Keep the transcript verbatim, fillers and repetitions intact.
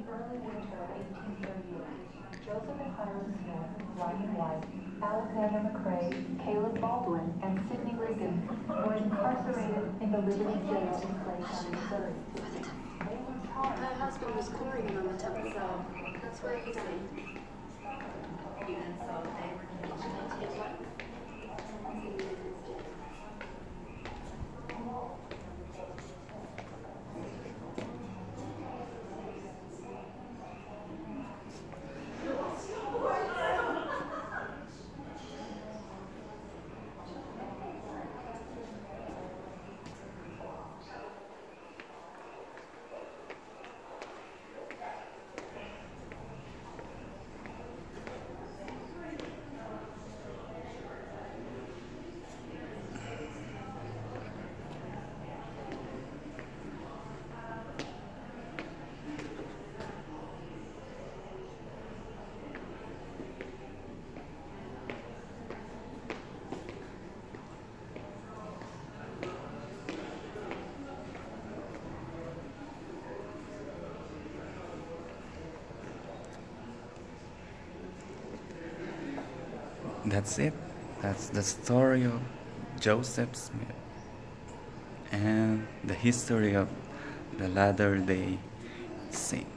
early winter of eighteen thirty-eight, Joseph and Hiram Smith, Ryan White, Alexander McCrae, Caleb Baldwin, and Sidney Regan were incarcerated in the Liberty Jail in Clay County, Missouri. They were charged. Her husband was calling him on the top floor. That's where he died. That's it. That's the story of Joseph Smith and the history of the Latter-day Saint.